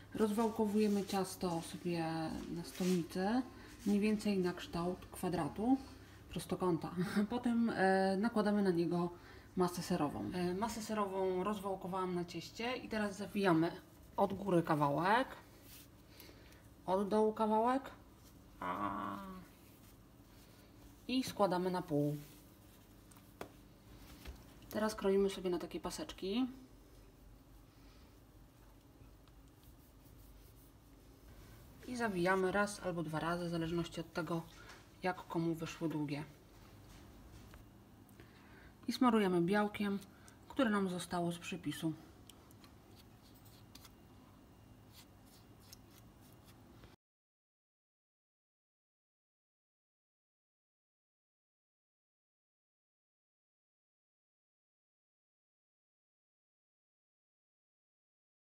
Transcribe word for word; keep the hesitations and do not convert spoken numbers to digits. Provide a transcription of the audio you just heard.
Rozwałkowujemy ciasto sobie na stolnicy, mniej więcej na kształt kwadratu, prostokąta. Potem e, nakładamy na niego masę serową. E, masę serową rozwałkowałam na cieście i teraz zawijamy od góry kawałek, od dołu kawałek a... i składamy na pół. Teraz kroimy sobie na takie paseczki. I zawijamy raz albo dwa razy, w zależności od tego, jak komu wyszły długie. I smarujemy białkiem, które nam zostało z przepisu.